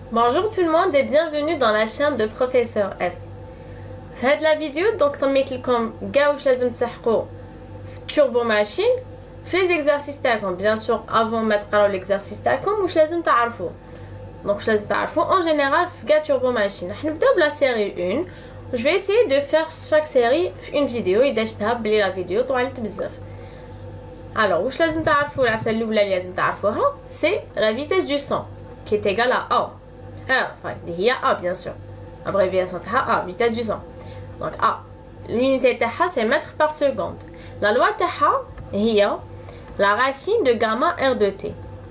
Bonjour tout le monde et bienvenue dans la chaîne de Professeur S. في هاد la vidéo donc طميت لكم كاع واش لازم تلحقوا في Turbo Machine في les exercices تاعكم bien sûr avant ما تقراو l'exercice تاعكم واش لازم تعرفوا. Donc واش لازم تعرفوا en général في كاع Turbo Machine. راح نبداو بلا série 1. Je vais essayer de faire chaque série في une vidéo et داشتها بلي la vidéo طولت بزاف. Alors واش لازم تعرفوا العفسه الاولى اللي لازم تعرفوها c'est la vitesse du son qui est égale à A. Enfin, il y a A bien sûr. Abréviation de A, vitesse du son. Donc A, l'unité de A c'est mètres par seconde. La loi de A, il y a la racine de gamma R de T.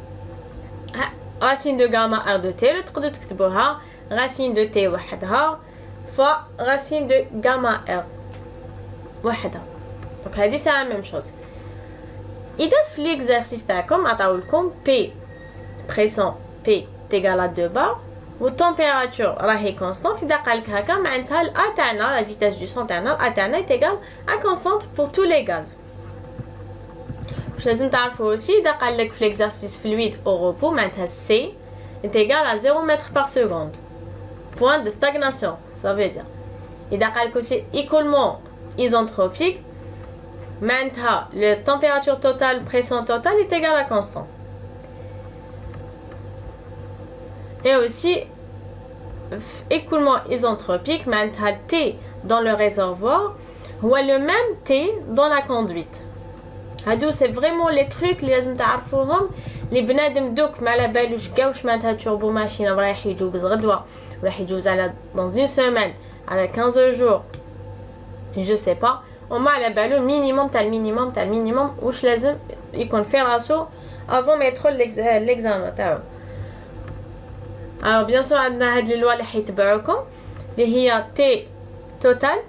Racine de gamma R de T, le truc de تكتبوها racine de T وحدها fois racine de gamma R وحدها. Donc c'est la même chose. إذا في l'exercice تاعكم عطاولكم P pression P égale à 2 bar و température راهي constante. إذا قالك هكا معناتها ال A تاعنا la vitesse du son تاعنا A تاعنا est égal à constante pour tous les gaz. واش لازم تعرفوا aussi إذا قالك في l'exercice fluide au repos معناتها C est égal à 0 mètres par seconde. Point de stagnation, ça veut dire. إذا قالك aussi écoulement isentropique معناتها la température totale pression totale est égale à constante. Et aussi écoulement isentropique معناتها T dans le réservoir هو le même T dans la conduite. هادو c'est vraiment les trucs اللي لازم تعرفوهم اللي بنادم دوك ما على بالوش كاع واش معناتها توربو ماشين رايح يجوز غدوه رايح يجوز على dans une semaine على 15 jours je sais pas وما على بالو minimum تاع المينيموم تاع المينيموم واش لازم يكون في راسو avant ما يدخل l'examen تاعو. Alors bien sûr عندنا هاد اللي اللي حيتبعوكم اللي هي T total.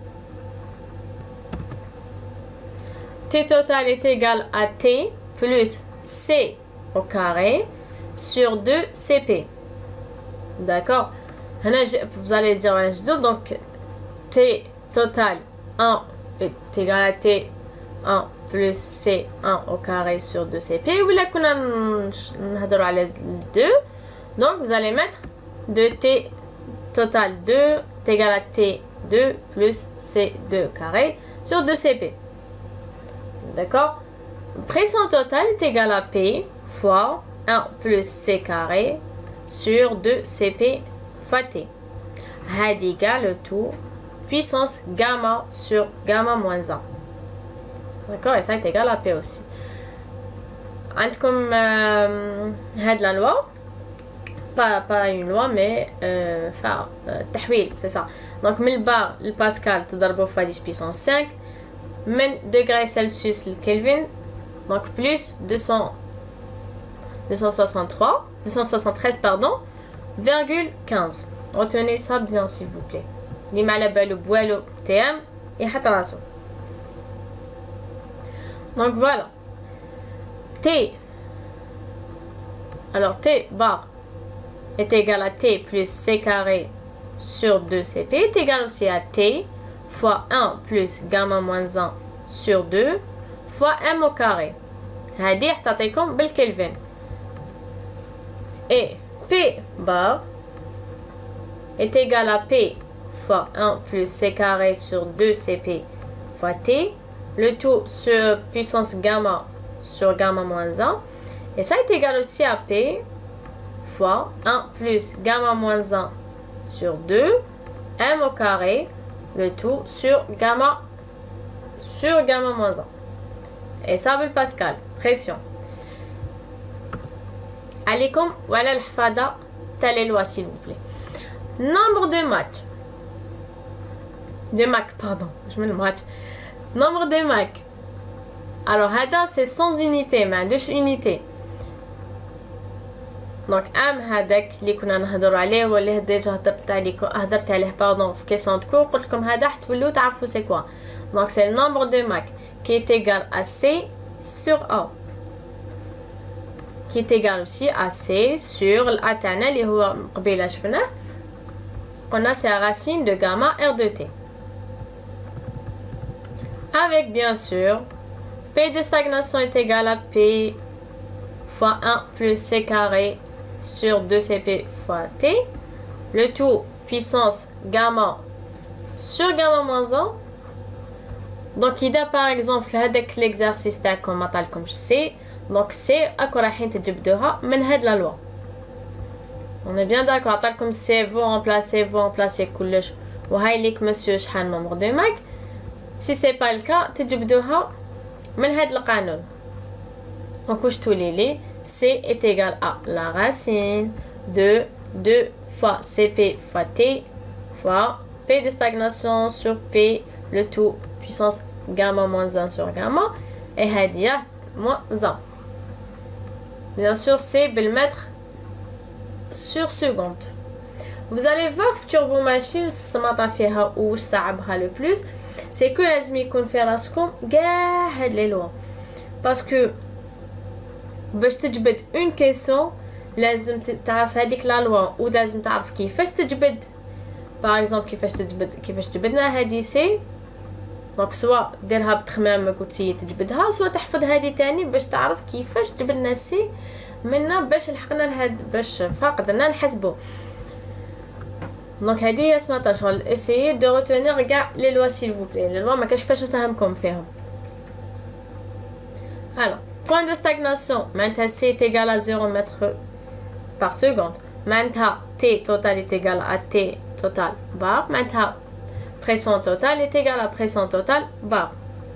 T total est égal à T plus C au carré sur 2 CP. D'accord. Vous allez dire donc T total 1 est égal à T1 plus C1 au carré sur 2 CP. Ou là qu'on a نهضروا على 2. Donc vous allez mettre 2T total 2 est égal à T2 plus C2 carré sur 2CP. D'accord. Pression totale est égale à P fois 1 plus C carré sur 2CP fois T. هذه égale le tout puissance gamma sur gamma moins 1. D'accord. Et ça est égal à P aussi. عندكم هاد la loi. Pas une loi mais تحويل c'est ça. Donc من البار الباسكال تضربوا fois 10 puissance 5 من degrés Celsius le Kelvin donc plus 273 pardon virgule 15. Retenez ça bien s'il vous plaît. اللي ما على بالو بوالو TM يحط راسو. Donc voilà. T alors T bar est égal à T plus C carré sur 2CP est égal aussi à T fois 1 plus gamma moins 1 sur 2 fois M au carré. هذه حتعطيكم بالكلفين. Et P bar est égal à P fois 1 plus C carré sur 2CP fois T. Le tout sur puissance gamma sur gamma moins 1. Et ça est égal aussi à P fois 1 plus gamma moins 1 sur 2 M au carré le tout sur gamma moins 1 et ça veut Pascal pression. عليكم وعلى الحفاظة تاع les lois s'il vous plaît. Nombre de Mach pardon je mets le match nombre de Mach. Alors هذا c'est sans unité ما عندوش unité. دونك ام هذاك اللي كنا نهضروا عليه واللي ديجا هضرت عليه باردون في كيسون دو كور قلت لكم هذا حتولوا تعرفوا سي كوا. دونك سي النومبر دو ماك qui est égal à C sur A qui est égal aussi à C sur ال A تاعنا اللي هو قبيله شفناه قلنا c'est la racine de gamma R de T avec bien sûr P de stagnation est égal à P fois 1 plus C carré sur 2CP fois T. Le tout puissance gamma sur gamma moins 1. Donc, il a par exemple l'exercice comme C. Donc, c'est à quoi رايحين تجبدوها من هاد la loi. On est bien d'accord. عطالكم C, vous remplacez كلش. وهاي ليك monsieur شحال nombre de mag. Si c'est pas le cas, تجبدوها من هاد القانون. Donc, واش تولي لي C est égal à la racine de 2 fois CP fois T fois P de stagnation sur P, le tout puissance gamma moins 1 sur gamma, et hadia moins 1. Bien sûr, c'est le mètre sur seconde. Vous allez voir turbo machine, ce que ou صعبها le plus, c'est que لازم يكون في راسكم كاع هاد les lois. Parce que باش تجبد une question لازم تعرف هذيك لا لوا ولازم تعرف كيفاش تجبد. باغ اكزومبل كيفاش جبدنا هذه سي. دونك سوا ديرها بتخمامك وتسيي تجبدها، سوا تحفظ هذه تاني باش تعرف كيفاش جبدنا سي منا باش لحقنا لهاد باش فقدنا نحسبو. دونك هذه هي اسمها شغل اسيي دو روتونير كاع لي لوا سيل فو بلي. لي لوا ما كاش فاش نفهمكم فيهم. alors point de stagnation معناتها c est égal à 0 mètres par seconde. معناتها t total est égal à t total bar. معناتها pression totale est égale à pression totale bar.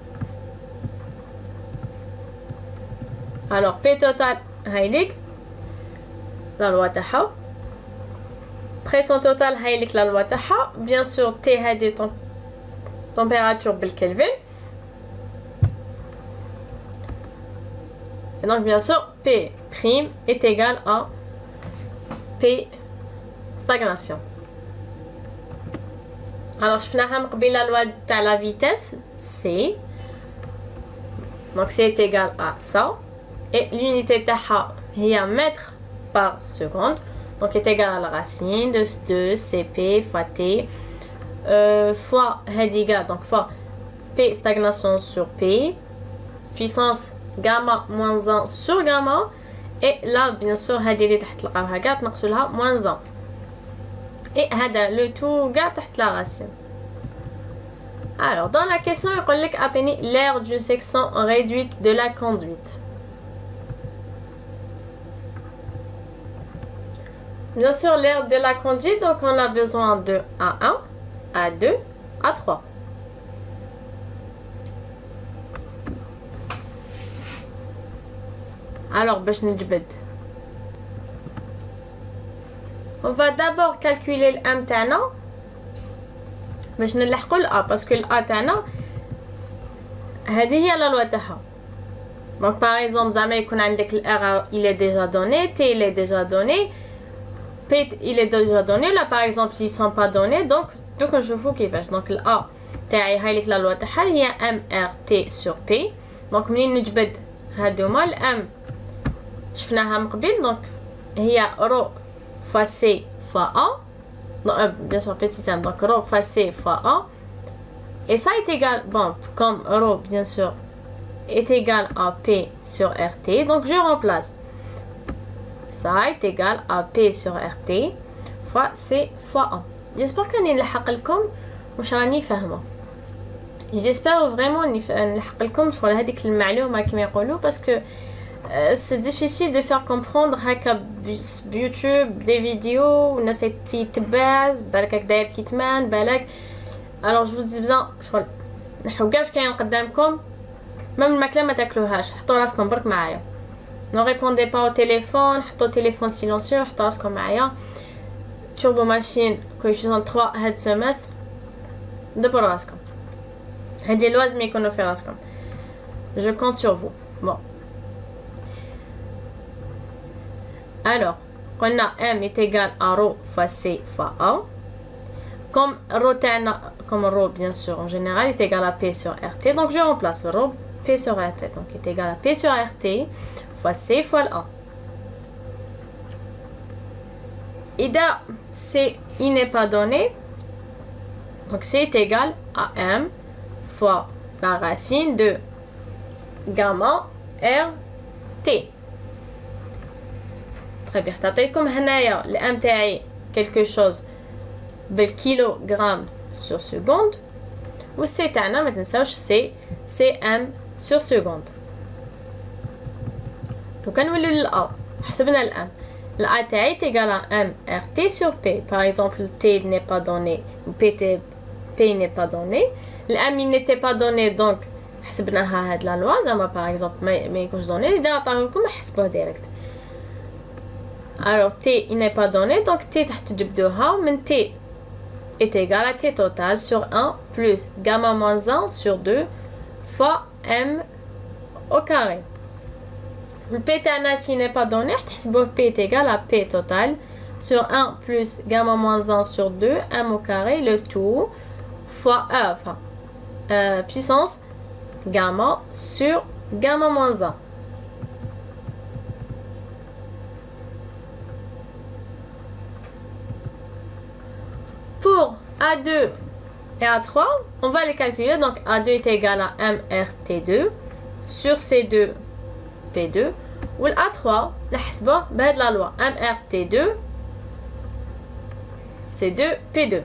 alors P total هايليك la loi تاعها. pression totale هايليك la loi تاعها. bien sûr T هذه température بالكلفين. et donc bien sûr P prime est égal à P stagnation. alors شفناها من قبل la loi تاع la vitesse C. donc C est égal à ça. et l'unité تاعها هي mètre par seconde. donc est égal à la racine de 2 CP fois T fois هذه donc fois P stagnation sur P puissance gamma moins 1 sur gamma. et là bien sûr هذه اللي تحت تلقاوها كاع تنقصوا لها moins 1. et هذا le tout كاع تحت la racine. alors dans la question يقول لك اعطيني l'aire d'une section réduite de la conduite. bien sûr l'aire de la conduite, donc on a besoin de A1, A2, A3. alors باش نجبد on va d'abord calculer le M تاعنا باش نلحقوا ال A parce que le A تاعنا هذه هي la loi تاعها. donc par exemple زعما يكون عندك ال R il est déjà donné, T il est déjà donné, P il est déjà donné. là par exemple ils sont pas donnés donc نشوفوا كيفاش. donc ال A تاعي هايليك la loi تاعها هي MRT sur P. donc منين نجبد هادوما ال M شفناها من قبل donc هي ρ fois C fois A. non, bien sûr petit m donc ρ fois C fois A. et ça est égal, bon comme ρ bien sûr est égal à P sur RT donc je remplace. ça est égal à P sur RT fois C fois A. j'espère qu'اني نلحق لكم واش راني فاهمه. j'espère vraiment نلحق لكم شغل هذيك المعلومه كما يقولوا parce que c'est difficile de faire comprendre هكا بيوتيوب دي فيديو والناس تتبع بالك داير كيتمان بالك. alors je vous dis bien شغل نحو كاع كاين قدامكم même الماكله ما تاكلوهاش حطوا راسكم برك معايا. ne répondez pas au téléphone, حطوا téléphone silencieux حطوا راسكم معايا. turbo machine coefficient 3 هاد semestre دبروا راسكم. هادي لازم يكونوا في راسكم. je compte sur vous. bon alors قلنا M est égal à ρ fois C fois A. comme ρ تاعنا comme ρ bien sûr en général est égal à P sur RT donc je remplace ρ P sur RT donc est égal à P sur RT fois C fois A. إذا C il n'est pas donné donc C est égal à M fois la racine de gamma RT. très bien. تعطيكم هنايا الام تاعي quelque chose بالكيلوغرام sur seconde والسي تاعنا ما تنساوش سي ام sur seconde. لو كنوليو للأ حسبنا الام la تاعي تيغال ام ار تي sur p. par exemple t n'est pas donné ou p n'est pas donné. الام il n'était pas donné donc حسبناها هاد لا لوا زعما par exemple ما يكونش donné اذا عطاوه لكم حسبوه ديريكت. alors t il n'est pas donné donc t تحت تجبدوها من t est égal à t total sur 1 plus gamma moins 1 sur 2 fois m au carré. Le p تاعنا s'il n'est pas donné تحسبوه p est égal à p total sur 1 plus gamma moins 1 sur 2 m au carré le tout fois puissance gamma sur gamma moins 1. Pour A2 et A3, on va les calculer. Donc A2 est égal à MRT2 sur C2 P2. Ou A3, نحسبه بهاد la loi MRT2 C2 P2.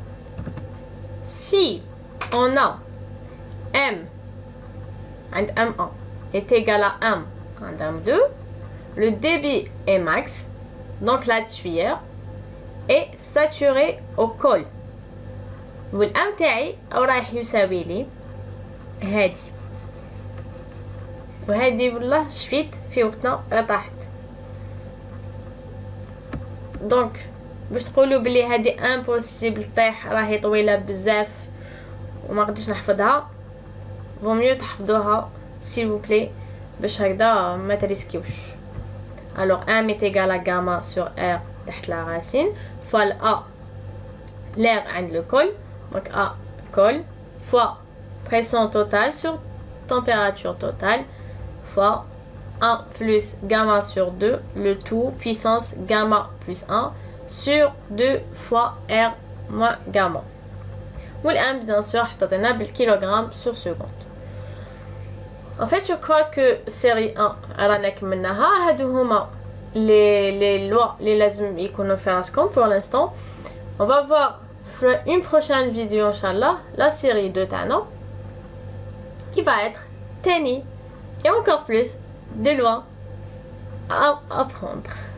Si on a M and M1 est égal à M and M2, le débit est max, donc la tuyère est saturée au col. والام تاعي رايح يساوي لي هادي وهادي والله شفيت في وقتنا طاحت. دونك باش تقولوا بلي هادي امبوسيبل طيح راهي طويله بزاف وما قدرتش نحفظها فوميو تحفظوها s'il vous plaît باش هكذا ما تريسكيوش. alors m est égal à gamma sur r تحت la racine fois le a l'air عند le col donc a col fois pression totale sur température totale fois 1 plus gamma sur 2 le tout puissance gamma plus 1 sur 2 fois r moins gamma. والآن bien sûr حطينا بالكيلوغرام sur seconde. En fait je crois que série 1 رانا كملناها. هادو هما les lois اللي لازم يكونوا في راسكم pour l'instant. On va voir une prochaine vidéo inchallah la série 2 تاعنا qui va être تاني et encore plus de lois à apprendre.